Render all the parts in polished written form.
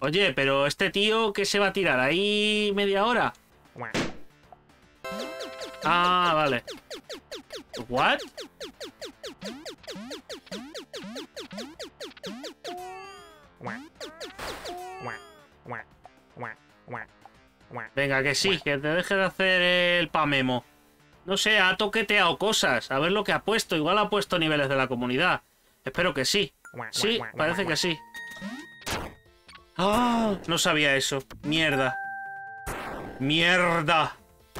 Oye, pero este tío, ¿qué se va a tirar? ¿Ahí media hora? Ah, vale. ¿What? Venga, que sí, que te dejes de hacer el pamemo. No sé, ha toqueteado cosas. A ver lo que ha puesto. Igual ha puesto niveles de la comunidad. Espero que sí. Sí, parece que sí. ¡Ah! No sabía eso. Mierda. ¡Mierda!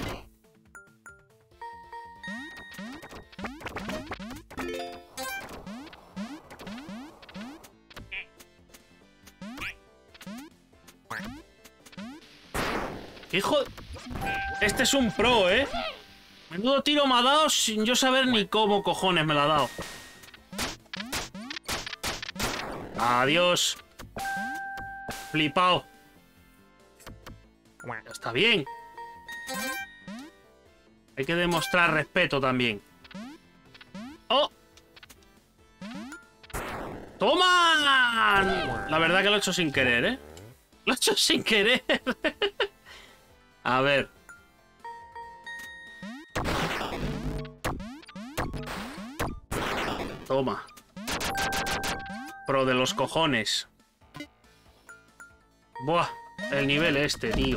¡Hijo! Este es un pro, ¿eh? Menudo tiro me ha dado sin yo saber ni cómo cojones me lo ha dado. Adiós. Flipao. Bueno, está bien. Hay que demostrar respeto también. ¡Oh! ¡Toma! La verdad que lo he hecho sin querer, ¿eh? Lo he hecho sin querer. A ver. Toma. Pro de los cojones. Buah, el nivel este, tío.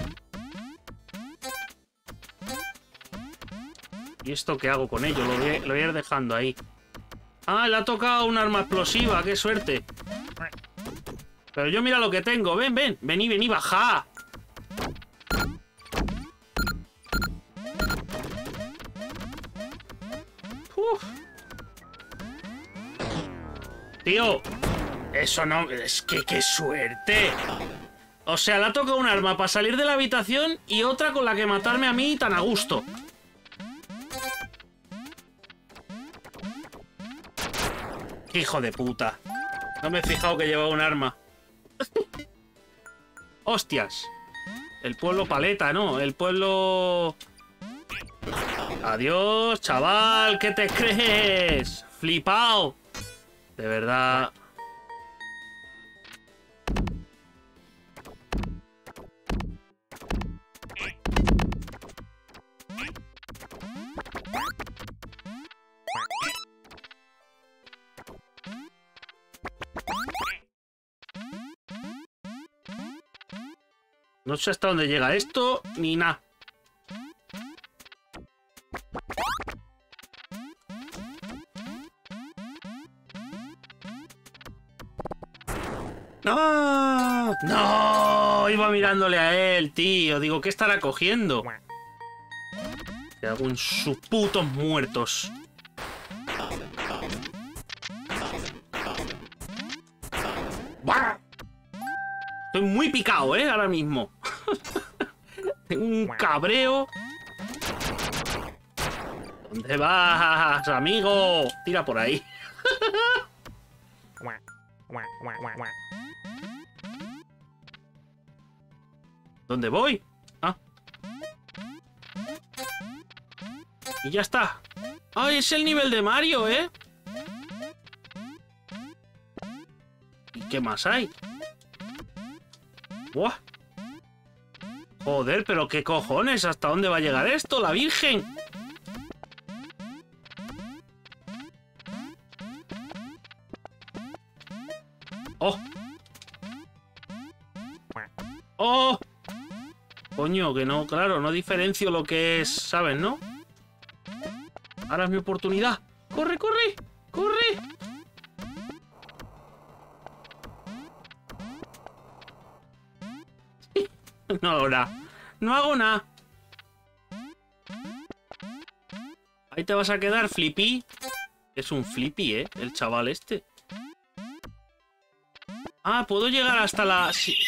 ¿Y esto qué hago con ello? Lo voy a ir dejando ahí. Ah, le ha tocado un arma explosiva, qué suerte. Pero yo mira lo que tengo. Ven, ven. Vení, vení, baja. Uf. Tío. Eso no... Es que qué suerte. O sea, le ha tocado un arma para salir de la habitación y otra con la que matarme a mí tan a gusto. Hijo de puta. No me he fijado que llevaba un arma. Hostias. El pueblo paleta, ¿no? El pueblo... Adiós, chaval. ¿Qué te crees? Flipao. De verdad... No sé hasta dónde llega esto, ni nada. ¡No! ¡No! Iba mirándole a él, tío. Digo, ¿qué estará cogiendo? Que hago en sus putos muertos. ¡Bah! Estoy muy picado, ahora mismo. Tengo un cabreo. ¿Dónde vas, amigo? Tira por ahí. ¿Dónde voy? Ah. Y ya está. ¡Ay, es el nivel de Mario, ¿eh? ¿Y qué más hay? ¡Buah! Joder, pero qué cojones, ¿hasta dónde va a llegar esto, la Virgen? ¡Oh! ¡Oh! Coño, que no, claro, no diferencio lo que es, ¿sabes, no? Ahora es mi oportunidad. ¡Corre, corre! ¡Corre! No hago nada. No hago nada. Ahí te vas a quedar, Flippy. Es un Flippy, el chaval este. Ah, puedo llegar hasta la... Sí.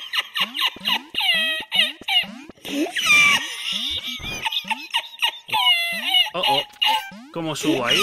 Oh, oh. ¿Cómo subo ahí?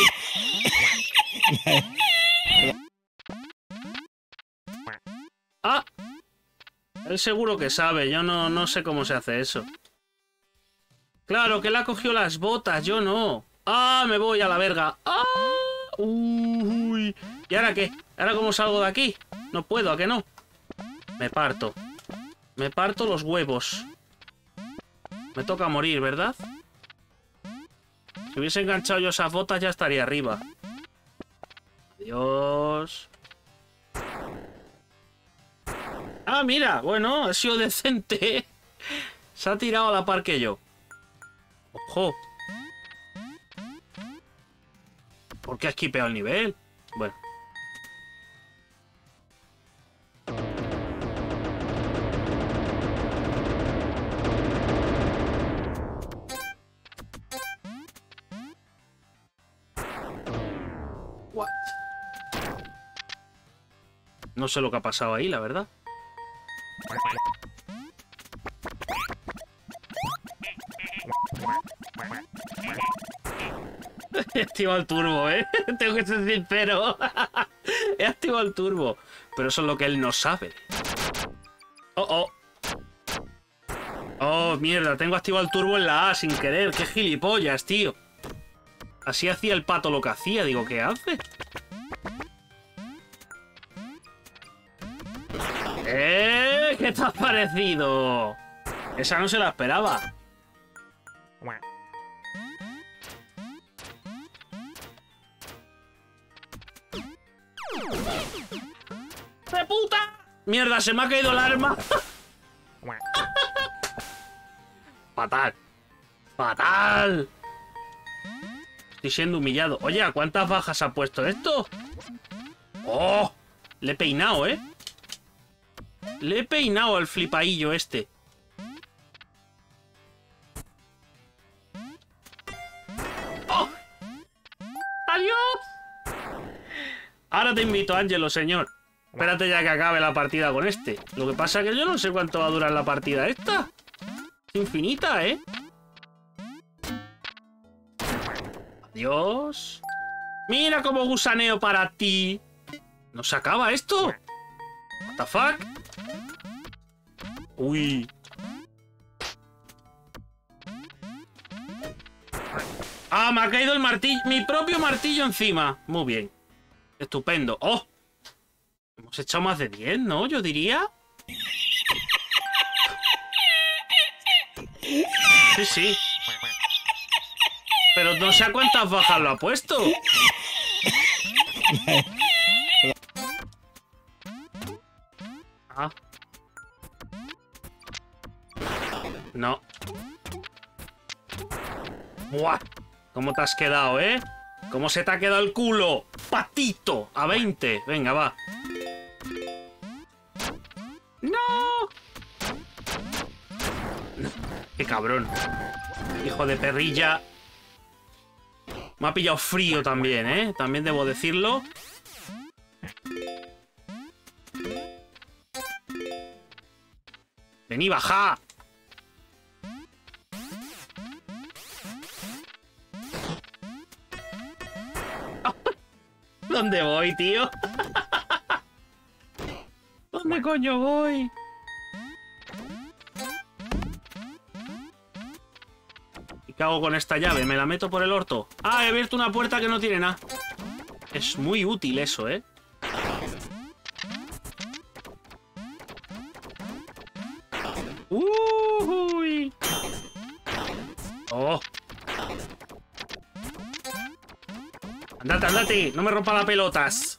Ah. Él seguro que sabe, yo no sé cómo se hace eso. Claro, que él ha cogido las botas, yo no. ¡Ah, me voy a la verga! ¡Ah! ¡Uy! ¿Y ahora qué? ¿Ahora cómo salgo de aquí? No puedo, ¿a qué no? Me parto. Me parto los huevos. Me toca morir, ¿verdad? Si hubiese enganchado yo esas botas ya estaría arriba. Adiós. Ah, mira. Bueno, ha sido decente. Se ha tirado a la par que yo. Ojo. ¿Por qué has skipeado el nivel? Bueno. What? No sé lo que ha pasado ahí, la verdad. He activado el turbo, ¿eh? Tengo que ser sincero. He activado el turbo. Pero eso es lo que él no sabe. Oh, oh. Oh, mierda. Tengo activado el turbo en la A sin querer. Qué gilipollas, tío. Así hacía el pato lo que hacía. Digo, ¿qué hace? ¿Qué te ha parecido? Esa no se la esperaba. ¡De puta! ¡Mierda! Se me ha caído el arma. Fatal. Fatal. Estoy siendo humillado. Oye, ¿a cuántas bajas ha puesto esto? ¡Oh! Le he peinado, ¿eh? Le he peinado al flipaillo este. ¡Oh! ¡Adiós! Ahora te invito, Ángelo, señor. Espérate ya que acabe la partida con este. Lo que pasa es que yo no sé cuánto va a durar la partida esta. Es infinita, ¿eh? Adiós. Mira cómo gusaneo para ti. ¿No se acaba esto? What the fuck? Uy. Ah, me ha caído el martillo. Mi propio martillo encima. Muy bien. Estupendo. ¡Oh! Hemos echado más de 10, ¿no? Yo diría. Sí, sí. Pero no sé a cuántas bajas lo ha puesto. Ah. No. ¡Buah! ¿Cómo te has quedado, eh? ¿Cómo se te ha quedado el culo? ¡Patito! A 20. Venga, va. ¡No! ¡Qué cabrón! Hijo de perrilla. Me ha pillado frío también, ¿eh? También debo decirlo. Vení, baja. ¿Dónde voy, tío? ¿Dónde coño voy? ¿Y qué hago con esta llave? ¿Me la meto por el orto? Ah, he abierto una puerta que no tiene nada. Es muy útil eso, ¿eh? Uy. Oh. Andate, andate. No me rompa las pelotas.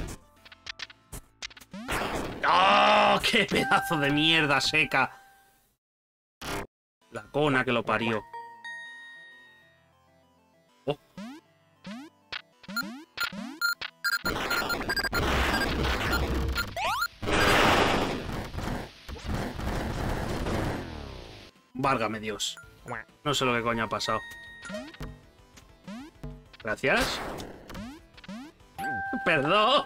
¡Oh! ¡Qué pedazo de mierda seca! La cona que lo parió. Oh. Válgame Dios. No sé lo que coño ha pasado. Gracias. Perdón.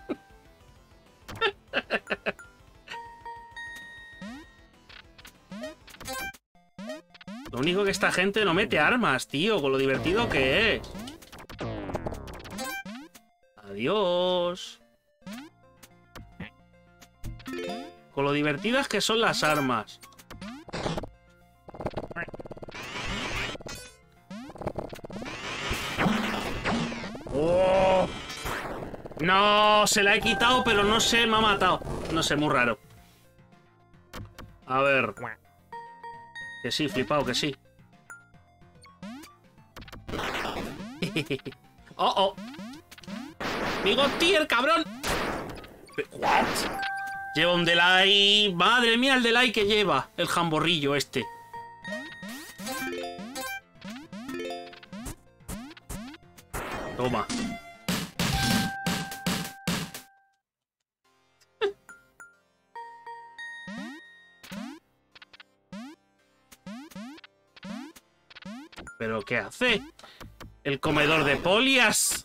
Lo único que esta gente no mete armas, tío, con lo divertido que es. Adiós. Con lo divertidas que son las armas. ¡Oh! No, se la he quitado, pero no sé, me ha matado. No sé, muy raro. A ver. Que sí, flipado, que sí. ¡Oh, oh! ¡Bigotier, cabrón! ¿What? Lleva un delay. Madre mía, el delay que lleva. El jamborrillo este. Toma. ¿Pero qué hace? El comedor de polias.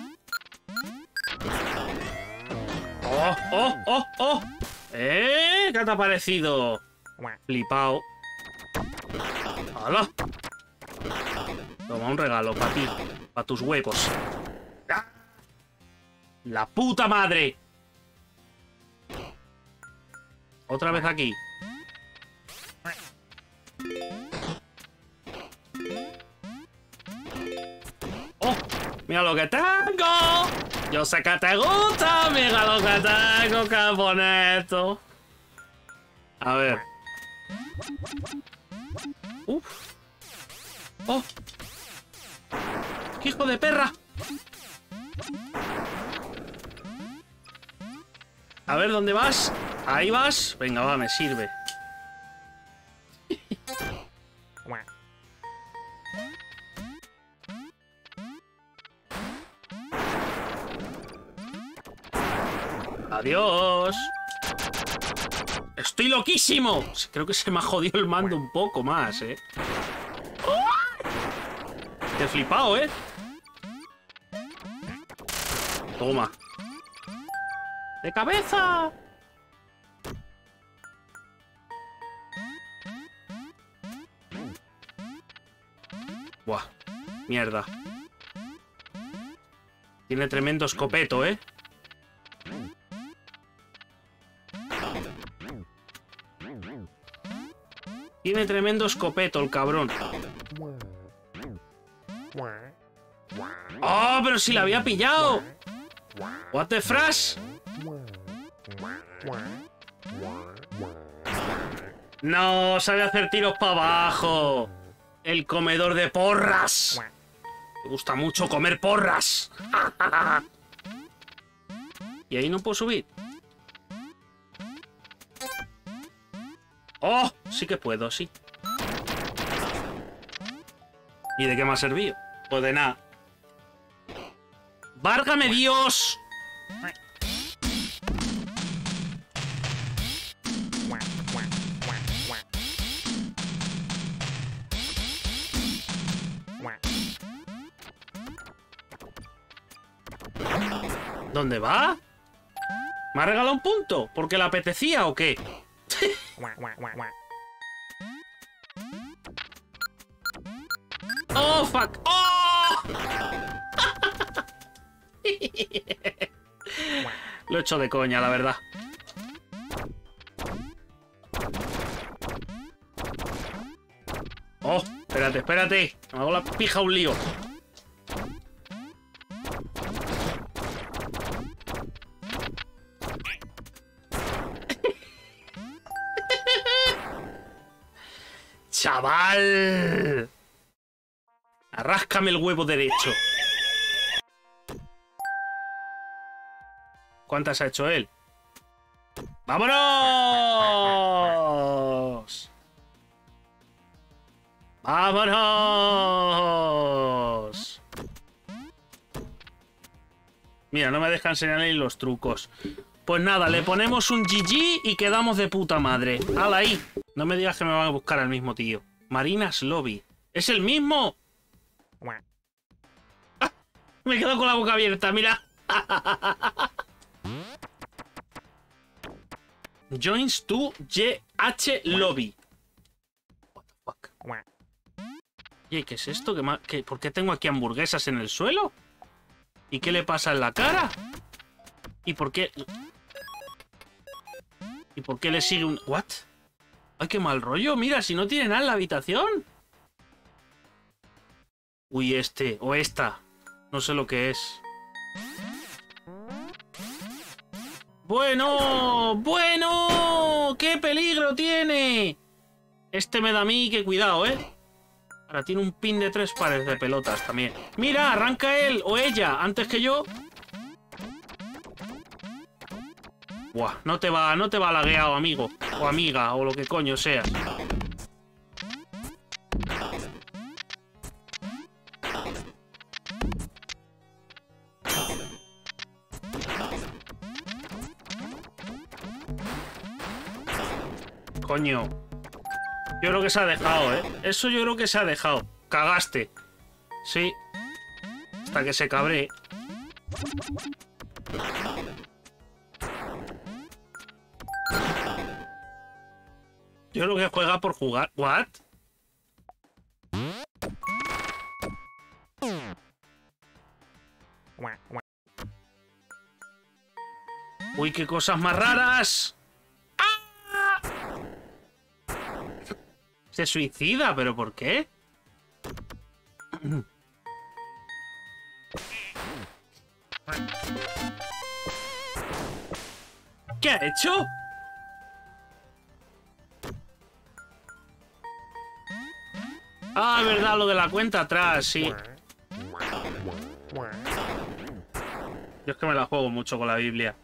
¡Oh, oh, oh, oh! ¿Qué te ha parecido? Flipao. ¡Hala! Toma un regalo para ti. Para tus huevos. ¡La puta madre! Otra vez aquí. ¡Oh! ¡Mira lo que tengo! Yo sé que te gusta. Mira lo que tengo, qué bonito. A ver. ¡Uf! ¡Oh! ¡Qué hijo de perra! A ver, ¿dónde vas? Ahí vas. Venga, va, me sirve. Adiós. Estoy loquísimo. Creo que se me ha jodido el mando un poco más, ¿eh? Te he flipado, ¿eh? Toma. ¡De cabeza! Buah. Mierda. Tiene tremendo escopeto, ¿eh? Tiene tremendo escopeto el cabrón. ¡Oh, pero si la había pillado! What the frash? No, sabe hacer tiros para abajo. El comedor de porras. Me gusta mucho comer porras. Y ahí no puedo subir. ¡Oh! Sí que puedo, sí. ¿Y de qué me ha servido? Pues de nada. ¡Várgame Dios! ¿Dónde va? ¿Me ha regalado un punto? ¿Porque le apetecía o qué? ¡Oh, fuck! ¡Oh! Lo he hecho de coña, la verdad. ¡Oh! Espérate, espérate. Me hago la pija un lío. ¡Chaval! Arráscame el huevo derecho. ¿Cuántas ha hecho él? ¡Vámonos! ¡Vámonos! Mira, no me deja enseñarle los trucos. Pues nada, le ponemos un GG y quedamos de puta madre. ¡Hala ahí! No me digas que me van a buscar al mismo tío. Marinas Lobby. ¿Es el mismo? ¡Ah! Me quedo con la boca abierta, mira. Joins to GH Lobby. What the fuck. ¿Y qué es esto? ¿Por qué tengo aquí hamburguesas en el suelo? ¿Y qué le pasa en la cara? ¿Y por qué? ¿Y por qué le sigue un...? ¿What? ¡Ay, qué mal rollo! Mira, si no tiene nada en la habitación. Uy, este o esta. No sé lo que es. Bueno, bueno, qué peligro tiene. Este me da a mí, que cuidado, ¿eh? Ahora tiene un pin de 3 pares de pelotas también. Mira, arranca él o ella antes que yo. Buah, no te va lagueado, amigo. O amiga, o lo que coño seas. Coño. Yo creo que se ha dejado, ¿eh? Eso yo creo que se ha dejado. Cagaste. Sí. Hasta que se cabree. Yo creo que juega por jugar. ¿What? Uy, qué cosas más raras. ¡Ah! Se suicida, ¿pero por qué? ¿Qué ha hecho? Ah, verdad, lo de la cuenta atrás, sí. Yo es que me la juego mucho con la Biblia.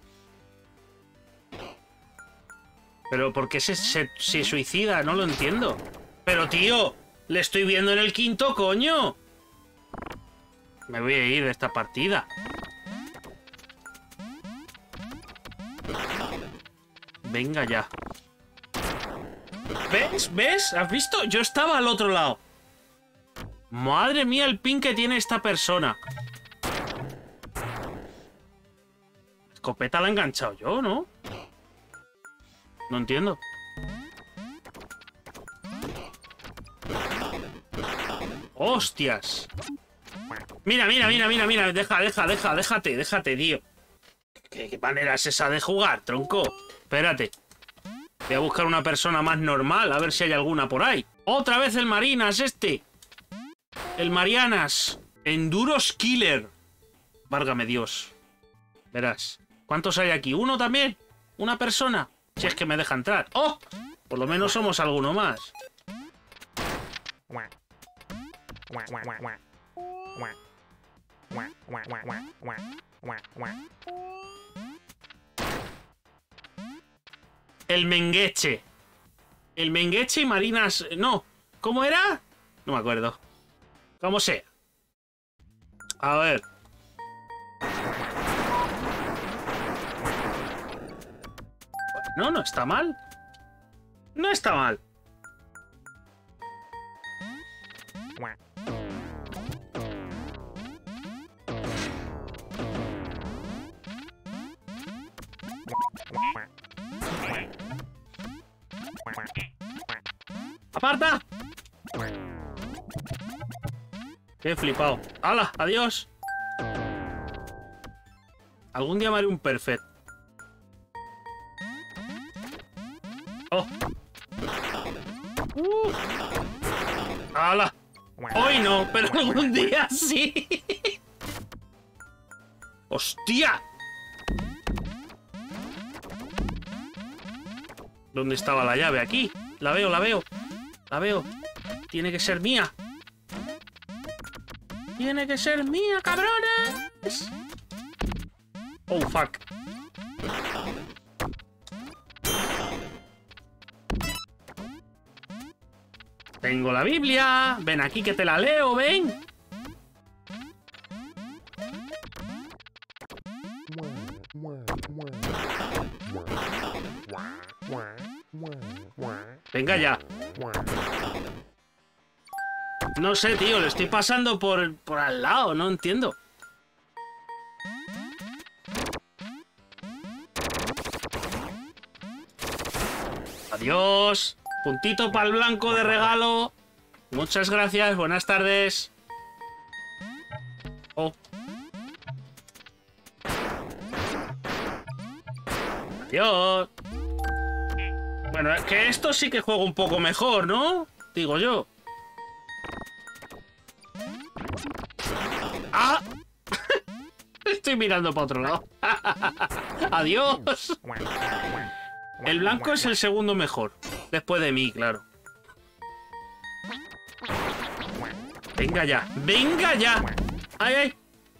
Pero ¿por qué se suicida? No lo entiendo. Pero, tío, le estoy viendo en el quinto, coño. Me voy a ir de esta partida. Venga ya. ¿Ves? ¿Ves? ¿Has visto? Yo estaba al otro lado. Madre mía, el pin que tiene esta persona. Escopeta la he enganchado yo, ¿no? No entiendo. ¡Hostias! Mira, mira, mira, mira, mira. Déjate, tío. ¿Qué manera es esa de jugar, tronco? Espérate. Voy a buscar una persona más normal, a ver si hay alguna por ahí. ¡Otra vez el Marinas este! El Marianas. Enduros Killer. Válgame Dios. Verás. ¿Cuántos hay aquí? ¿Uno también? ¿Una persona? Si es que me deja entrar. ¡Oh! Por lo menos somos alguno más. El Mengueche. El Mengueche y Marinas... No. ¿Cómo era? No me acuerdo. Como sea. A ver. No, no está mal. No está mal. ¡Aparta! Qué flipado. ¡Hala! ¡Adiós! Algún día me haré un perfect. ¡Oh! ¡Hala! Hoy no, pero algún día sí. ¡Hostia! ¿Dónde estaba la llave? Aquí. La veo, la veo. La veo. Tiene que ser mía. Tiene que ser mía, cabrones. Oh, fuck. Tengo la Biblia. Ven aquí que te la leo, ven. Venga ya. No sé, tío, le estoy pasando por al lado, no entiendo. Adiós. Puntito para el blanco de regalo. Muchas gracias, buenas tardes. Oh. Adiós. Bueno, es que esto sí que juego un poco mejor, ¿no? Digo yo. ¡Ah! estoy mirando para otro lado. Adiós. El blanco es el segundo mejor. Después de mí, claro. Venga ya. ¡Venga ya! ¡Ay, ay!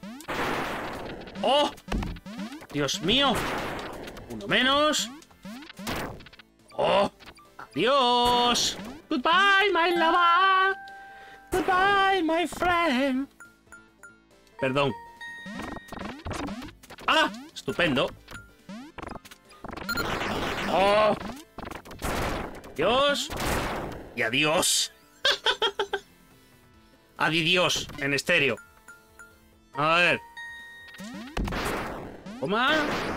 ¡Oh! ¡Dios mío! Uno menos. ¡Oh! ¡Adiós! Goodbye, my lover. Goodbye, my friend. Perdón. ¡Ah! Estupendo. ¡Oh! Adiós. Y adiós. Adiós, en estéreo. A ver. Toma.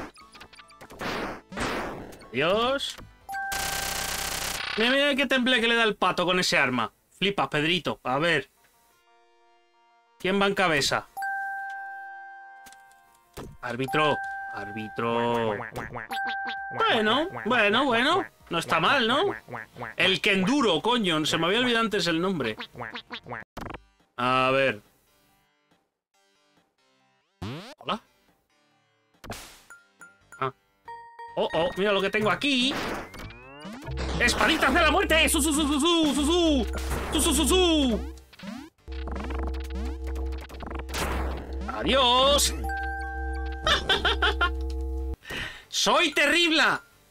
Adiós. Mira, mira qué temple que le da el pato con ese arma. Flipas, Pedrito. A ver. ¿Quién va en cabeza? Árbitro. Árbitro. Bueno, bueno, bueno. No está mal, ¿no? El Kenduro, coño. Se me había olvidado antes el nombre. A ver. Hola. Ah. Oh, oh, mira lo que tengo aquí. ¡Espaditas de la muerte! ¡Su, su, su, su, su, su, su! ¡Su, su, su, su! ¡Adiós! ¡Soy terrible!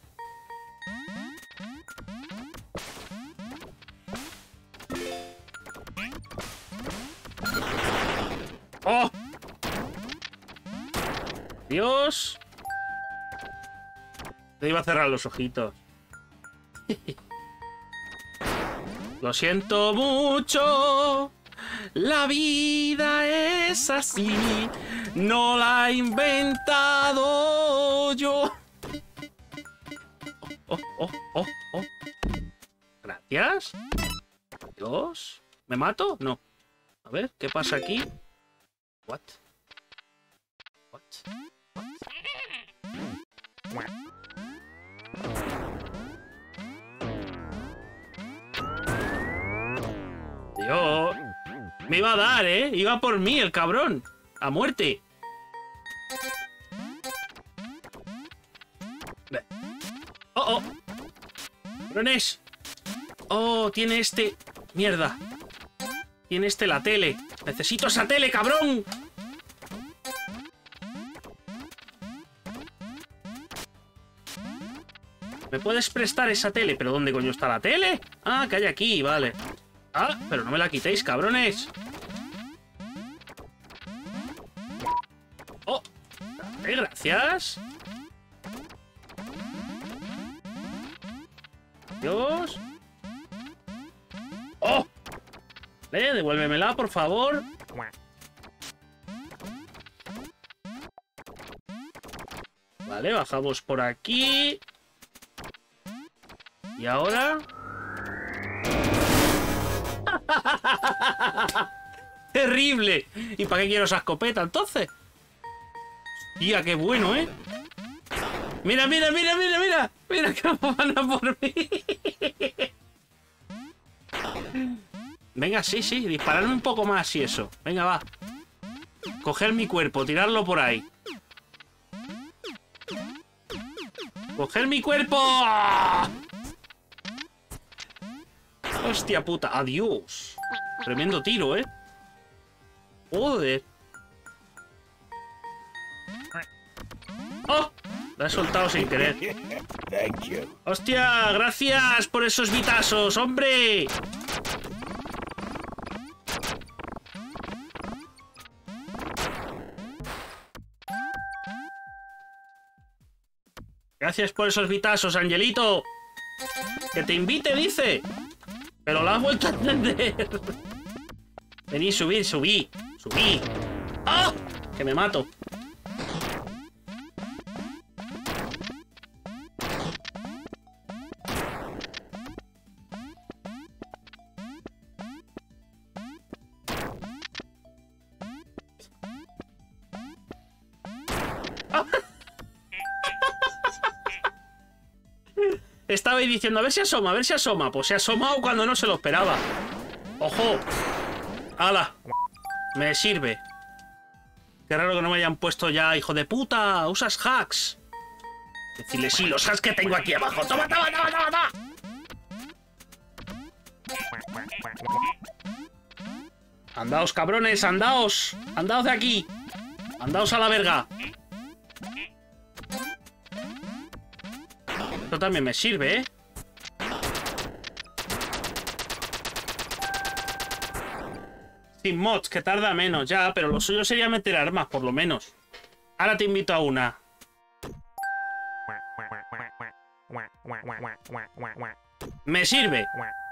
¡Oh! ¡Dios! Te iba a cerrar los ojitos. Lo siento mucho. La vida es así. No la he inventado yo. Oh, oh, oh, oh. Gracias. Dios. ¿Me mato? No. A ver, ¿qué pasa aquí? What? What? What? Dios. Me iba a dar, ¿eh? Iba por mí, el cabrón. A muerte. Oh, oh. Cabrones. Oh, tiene este... Mierda. Tiene este la tele. Necesito esa tele, cabrón. ¿Me puedes prestar esa tele? ¿Pero dónde coño está la tele? Ah, que hay aquí, vale. Ah, pero no me la quitéis, cabrones. Oh, gracias. Dios. Oh. Devuélvemela, por favor. Vale, bajamos por aquí. Y ahora... ¡Terrible! ¿Y para qué quiero esa escopeta, entonces? Tía, qué bueno, ¿eh? ¡Mira, mira, mira, mira, mira! ¡Mira cómo van a por mí! Venga, sí, sí, dispararme un poco más y eso. Venga, va. Coger mi cuerpo, tirarlo por ahí. ¡Coger mi cuerpo! ¡Hostia puta! ¡Adiós! Tremendo tiro, ¿eh? ¡Joder! ¡Oh! La he soltado sin querer. ¡Hostia! ¡Gracias por esos vitazos, hombre! Gracias por esos vitazos, Angelito. Que te invite, dice. Pero lo has vuelto a entender. Vení, subí, subí. Subí. ¡Ah! Que me mato. Estaba ahí diciendo, a ver si asoma, a ver si asoma. Pues se ha asomado cuando no se lo esperaba. ¡Ojo! ¡Hala! Me sirve. Qué raro que no me hayan puesto ya, hijo de puta. Usas hacks. Decirle, sí, los hacks que tengo aquí abajo. ¡Toma, toma, toma, toma, toma! Andaos, cabrones, andaos. Andaos de aquí. Andaos a la verga. Esto también me sirve, ¿eh? Sin mods, que tarda menos, ya. Pero lo suyo sería meter armas, por lo menos. Ahora te invito a una. Me sirve.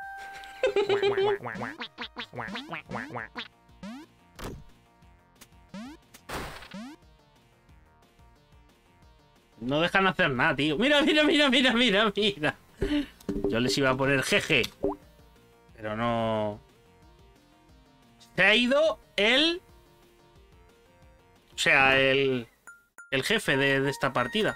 No dejan hacer nada, tío. Mira, mira, mira, mira, mira, mira. Yo les iba a poner jeje. Pero no... Se ha ido el... O sea, el jefe de esta partida.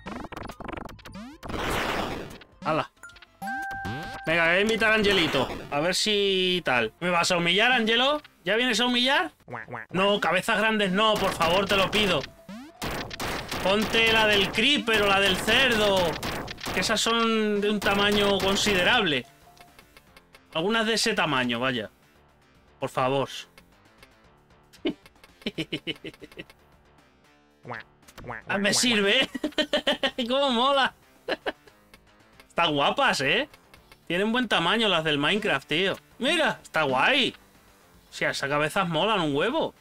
¡Hala! Venga, voy a invitar a Angelito. A ver si tal. ¿Me vas a humillar, Angelo? ¿Ya vienes a humillar? No, cabezas grandes no, por favor, te lo pido. Ponte la del creeper o la del cerdo. Que esas son de un tamaño considerable. Algunas de ese tamaño, vaya. Por favor. Ah, me sirve. ¡Cómo mola! Están guapas, ¿eh? Tienen buen tamaño las del Minecraft, tío. Mira, está guay. O sea, esas cabezas molan un huevo.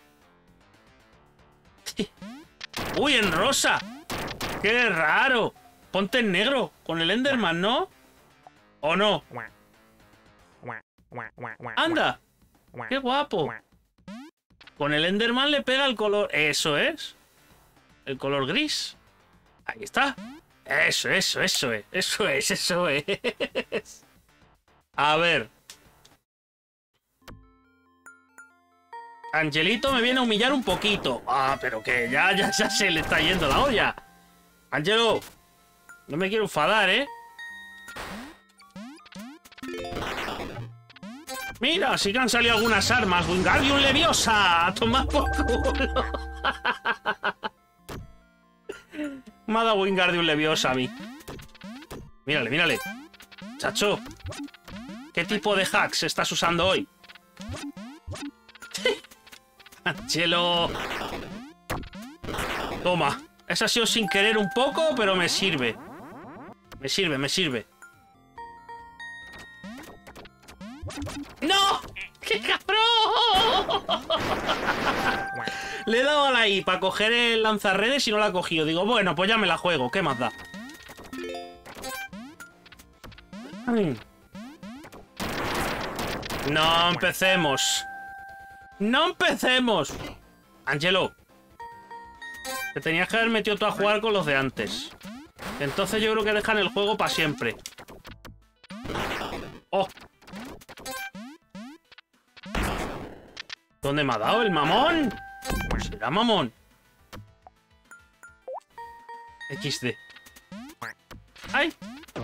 ¡Uy, en rosa! ¡Qué raro! Ponte en negro, con el Enderman, ¿no? ¿O no? ¡Anda! ¡Qué guapo! Con el Enderman le pega el color... Eso es. El color gris. Ahí está. Eso es. Eso es. A ver. Angelito me viene a humillar un poquito. Ah, pero que ya se le está yendo la olla. Angelo, no me quiero enfadar, ¿eh? Mira, sí que han salido algunas armas. Wingardium Leviosa. A tomar por culo. Me ha dado Wingardium Leviosa a mí. Mírale, mírale. Chacho. ¿Qué tipo de hacks estás usando hoy? Angelo. Toma. Esa ha sido sin querer un poco, pero me sirve. Me sirve. ¡No! ¡Qué cabrón! Le he dado a la I para coger el lanzarredes y no la ha cogido. Digo, bueno, pues ya me la juego. ¿Qué más da? No empecemos. ¡No empecemos! Angelo. Te tenías que haber metido tú a jugar con los de antes. Entonces yo creo que dejan el juego para siempre. ¡Oh! ¿Dónde me ha dado el mamón? ¿Será mamón? XD. ¡Ay!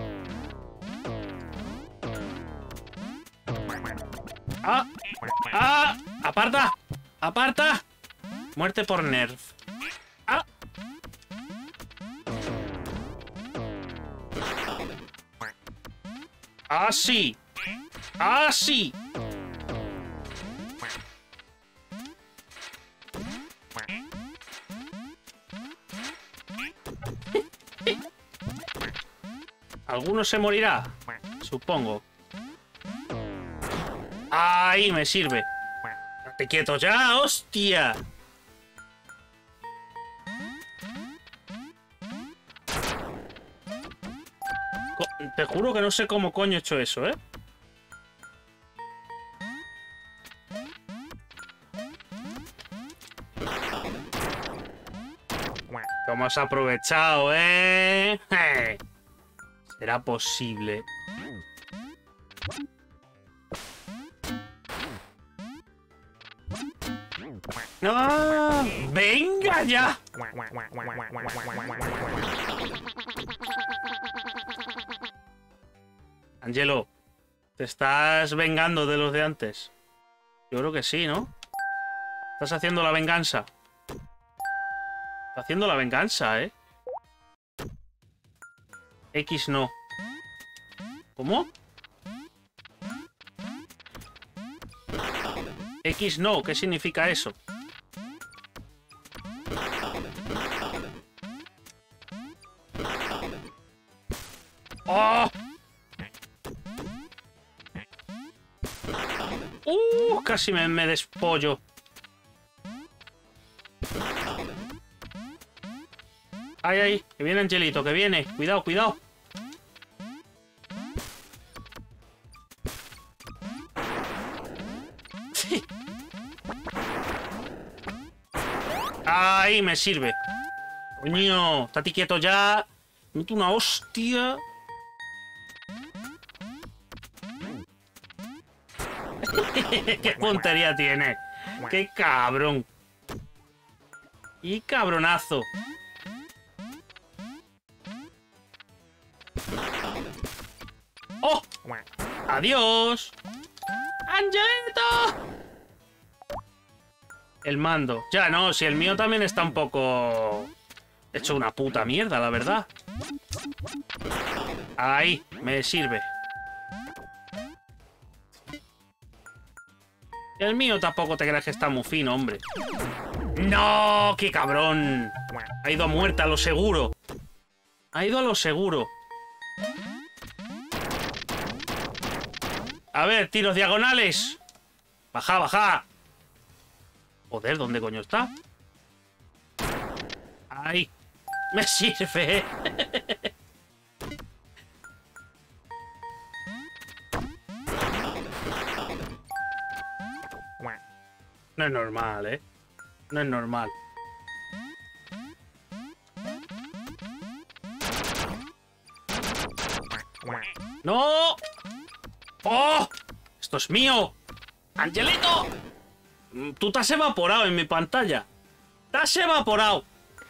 ¡Ah! ¡Ah! ¡Aparta! ¡Aparta! Muerte por nerf. ¡Ah! ¡Ah, sí! ¡Ah, sí! ¿Alguno se morirá? Supongo. ¡Ahí me sirve! ¡Estate quieto ya, hostia! Te juro que no sé cómo coño he hecho eso, ¿eh? ¿Cómo has aprovechado, eh? ¿Será posible? ¡No! ¡Venga ya! Angelo, ¿te estás vengando de los de antes? Yo creo que sí, ¿no? ¿Estás haciendo la venganza? Está haciendo la venganza, ¿eh? X no. ¿Cómo? X no, ¿qué significa eso? ¡Oh! Casi me despollo. Ay, ay, que viene Angelito, que viene. Cuidado, cuidado. Sí. Ay, me sirve. Coño, estate quieto ya. Meto una hostia. Qué puntería tiene. Qué cabrón. Y cabronazo. ¡Oh! ¡Adiós! ¡Angelito! El mando. Ya no, si el mío también está un poco... hecho una puta mierda, la verdad. Ahí, me sirve. El mío tampoco te creas que está muy fino, hombre. ¡No! ¡Qué cabrón! Ha ido a muerte, a lo seguro. Ha ido a lo seguro. A ver, tiros diagonales. Baja, baja. Joder, ¿dónde coño está? Ahí. Me sirve. No es normal, ¿eh? No es normal. ¡No! ¡Oh! ¡Esto es mío! ¡Angelito! Tú te has evaporado en mi pantalla. ¡Te has evaporado!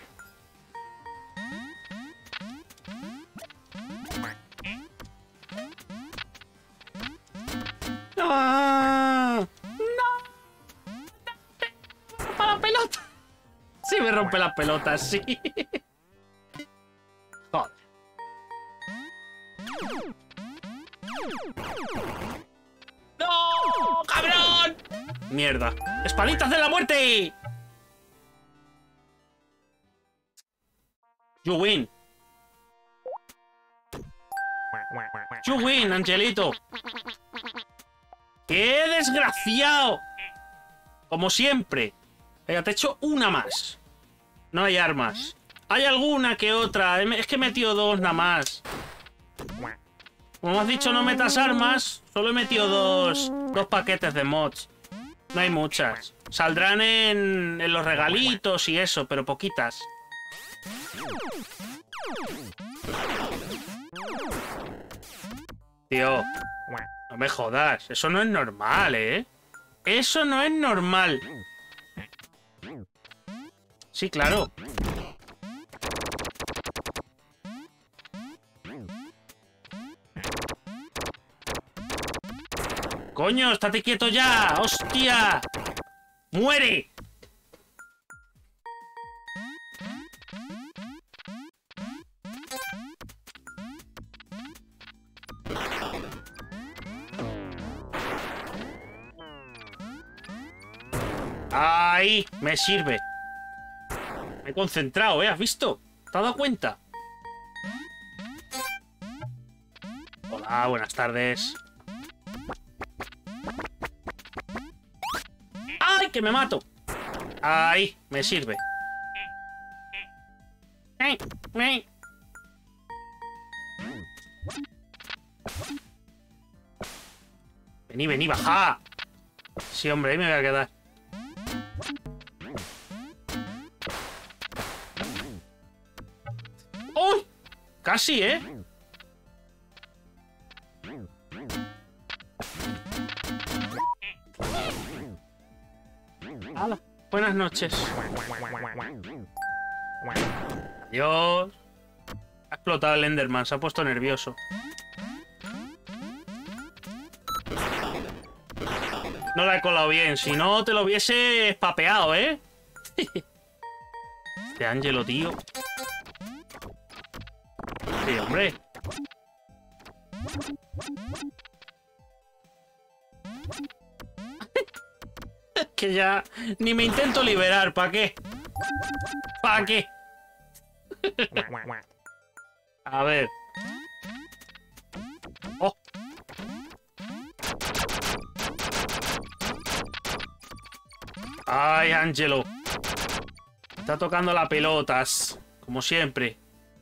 ¡Ah! ¡No! ¡Rompa la pelota! Sí me rompe las pelotas, sí. Joder. ¡No! ¡Cabrón! ¡Mierda! ¡Espaditas de la muerte! You win. You win, Angelito. ¡Qué desgraciado! Como siempre. Venga, te echo una más. No hay armas. Hay alguna que otra. Es que he metido dos nada más. Como has dicho, no metas armas. Solo he metido dos paquetes de mods. No hay muchas. Saldrán en los regalitos y eso, pero poquitas. Tío, no me jodas. Eso no es normal, ¿eh? Eso no es normal. Sí, claro. ¡Coño, estate quieto ya! ¡Hostia! ¡Muere! ¡Ahí! Me sirve. Me he concentrado, ¿eh? ¿Has visto? ¿Te has dado cuenta? Hola, buenas tardes. ¡Ay, que me mato! Ahí, me sirve. Vení, vení, baja. Sí, hombre, ahí me voy a quedar. ¡Uy! Casi, ¿eh? ¡Hala! Buenas noches. Adiós. Ha explotado el Enderman, se ha puesto nervioso. No la he colado bien, si no te lo hubiese papeado, ¿eh? Este Ángelo, tío. Sí, hombre. Que ya ni me intento liberar. ¿Para qué? ¿Para qué? A ver. Oh. Ay, Ángelo. Está tocando las pelotas. Como siempre.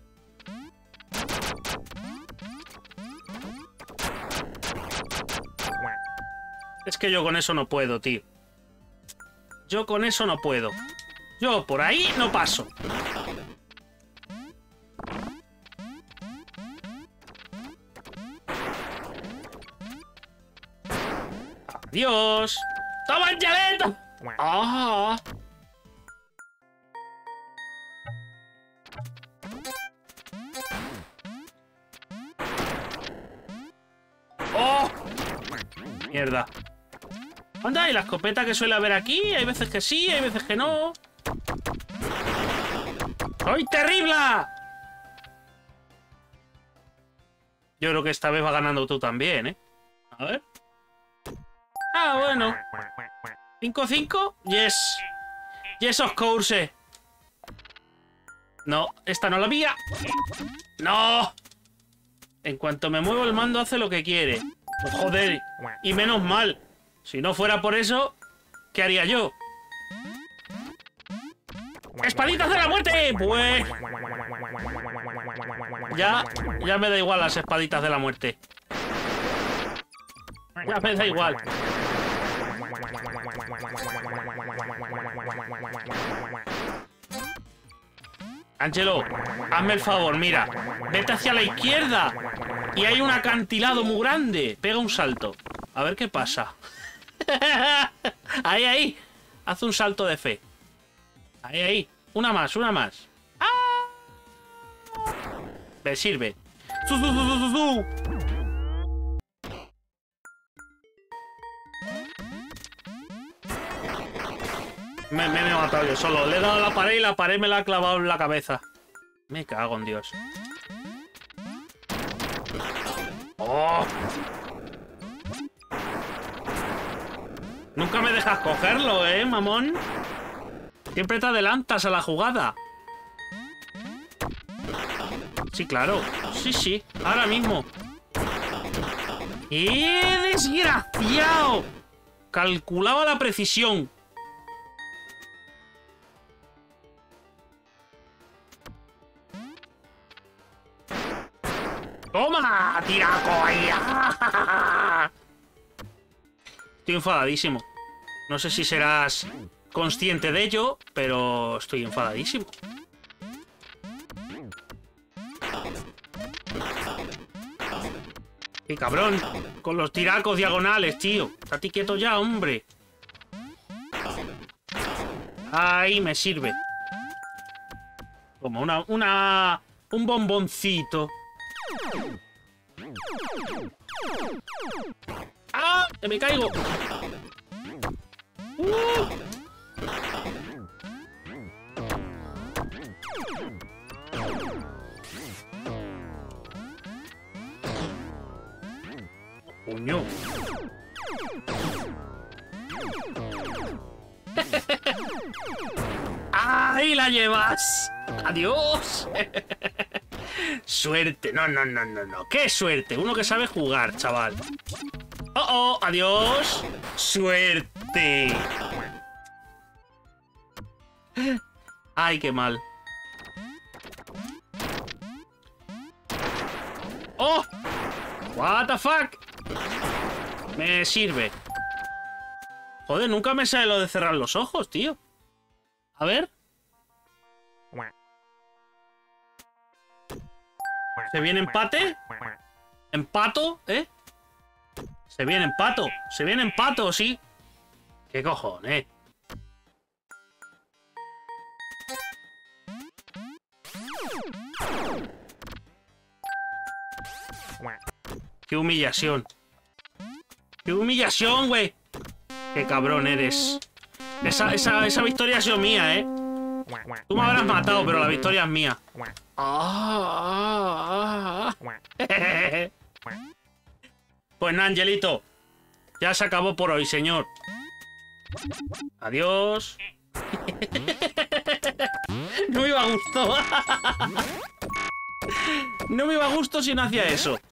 Es que yo con eso no puedo, tío. Yo con eso no puedo. Yo por ahí no paso. Adiós. ¡Toma el chaleto! ¡Ah! ¡Oh! Mierda. Anda, y la escopeta que suele haber aquí, hay veces que sí, hay veces que no. ¡Soy terrible! Yo creo que esta vez va ganando tú también, ¿eh? A ver. Ah, bueno. 5-5. Yes. Yes, of course. No, esta no la mía. No. En cuanto me muevo el mando hace lo que quiere. Joder. Y menos mal. Si no fuera por eso, ¿qué haría yo? ¡Espaditas de la muerte! Pues... Ya me da igual las espaditas de la muerte. Ya me da igual. Ángelo, hazme el favor, mira. Vete hacia la izquierda. Y hay un acantilado muy grande. Pega un salto. A ver qué pasa. Ahí, ahí. Haz un salto de fe. Ahí, ahí. Una más, una más. ¡Ah! Me sirve. ¡Zu, zu, zu, zu, zu, zu! Me he matado yo solo. Le he dado a la pared y la pared me la ha clavado en la cabeza. Me cago en Dios. ¡Oh! Nunca me dejas cogerlo, mamón. Siempre te adelantas a la jugada. Sí, claro. Sí, sí. Ahora mismo. ¡Qué desgraciado! Calculaba la precisión. ¡Toma! ¡Tiraco ahí! Estoy enfadadísimo. No sé si serás consciente de ello, pero estoy enfadadísimo. ¡Qué cabrón! Con los tiracos diagonales, tío. Estate quieto ya, hombre. Ahí me sirve. Como un bomboncito. ¡Ah! ¡Que me caigo! ¡Coño! ¡Ahí la llevas! ¡Adiós! Suerte. No, no, no, no, no. ¡Qué suerte! Uno que sabe jugar, chaval. ¡Oh, oh! ¡Adiós! ¡Suerte! ¡Ay, qué mal! ¡Oh! ¡What the fuck! Me sirve. Joder, nunca me sale lo de cerrar los ojos, tío. A ver. ¿Se viene empate? ¿Empato? ¿Eh? Se viene empato. Se viene empato, sí. ¿Qué cojones? ¡Qué humillación! ¡Qué humillación, güey! ¡Qué cabrón eres! Esa victoria ha sido mía, ¿eh? Tú me habrás matado, pero la victoria es mía. Pues nada, Angelito. Ya se acabó por hoy, señor. Adiós. No me iba a gusto. No me iba a gusto si no hacía eso.